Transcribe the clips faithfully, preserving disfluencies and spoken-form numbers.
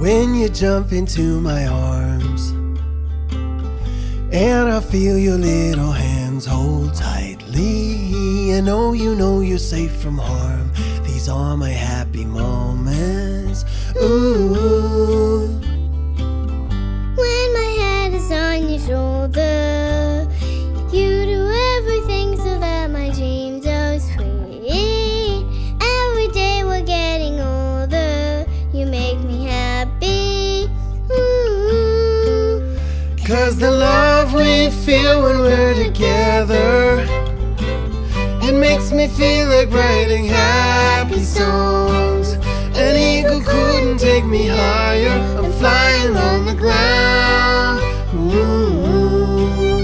when you jump into my arms, and I feel your little hands hold tightly. I know you know you're safe from harm. These are my happy moments. Ooh. When my head is on your shoulder, you do everything so that my dreams are sweet. Every day we're getting older, you make me happy. Ooh. Cause the love we feel when we're together, it makes me feel like writing happy songs. An eagle couldn't take me higher, I'm flying on the ground. Ooh.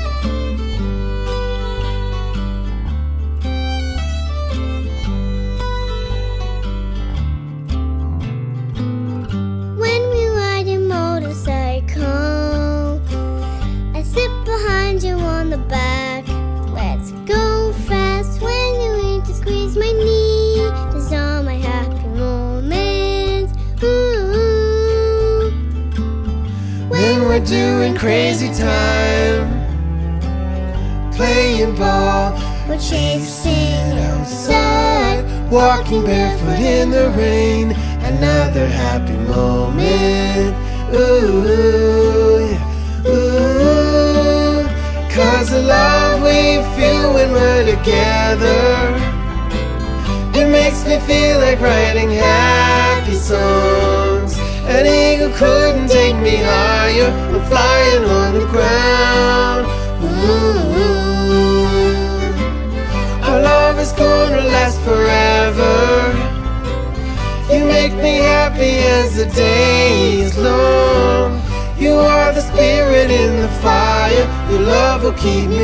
When we ride your motorcycle, I sit behind you on the back. Let's go fast when you need to squeeze my knee. These are my happy moments. Ooh. When we're doing crazy time, playing ball, We're chasing outside, walking barefoot in the rain, another happy moment. Ooh, yeah. Ooh. Cause the love we feel when we're together, it makes me feel like writing happy songs. An eagle couldn't take me higher, I'm flying on the ground. Ooh. Our love is gonna last forever. You make me happy as the day is long. You are the spirit in the fire, your love will keep me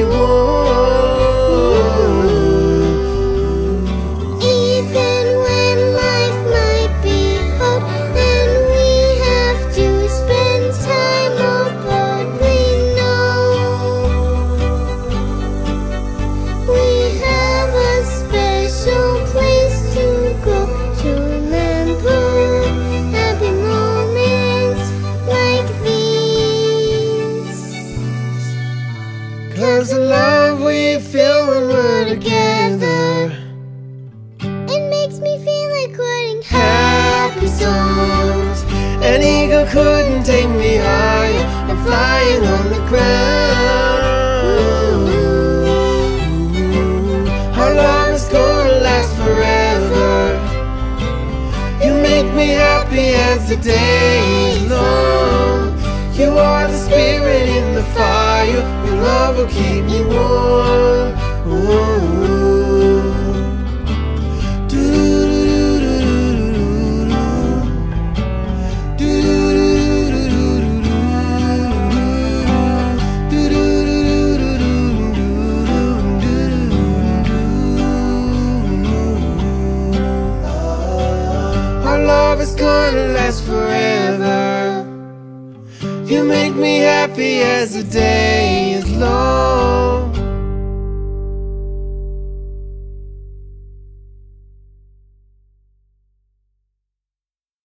warm. even when life might be hard and we have to spend time apart. We know we have a special place to go to remember happy moments like these. Cause the love we feel when we're together, It makes me feel like writing happy songs. An eagle couldn't take me higher, I'm flying on the ground. Ooh. Our love is gonna last forever. You make me happy as the day is long. You are the spirit in the fire, your love will keep me warm. Ooh. Our love is gonna last forever. You make me happy as the day is long.